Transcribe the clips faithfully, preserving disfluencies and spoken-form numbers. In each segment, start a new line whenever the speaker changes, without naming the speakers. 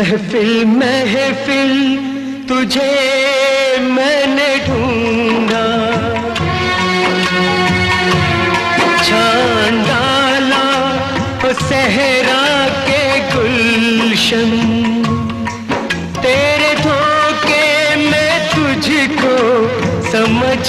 महफिल महफिल तुझे मैंने ढूंढा, छान डाला ओ सहरा के गुलशन। तेरे धोखे में तुझको समझ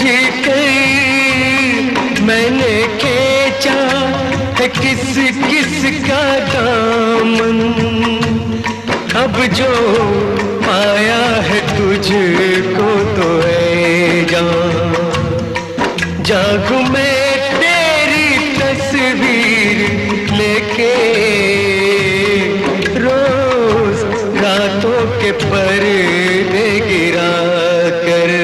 कर मैंने खींचा है किस किस का दामन। अब जो पाया है तुझको तो है जान, जागूं मैं तेरी तस्वीर लेके रोज रातों के पर्दे गिरा कर।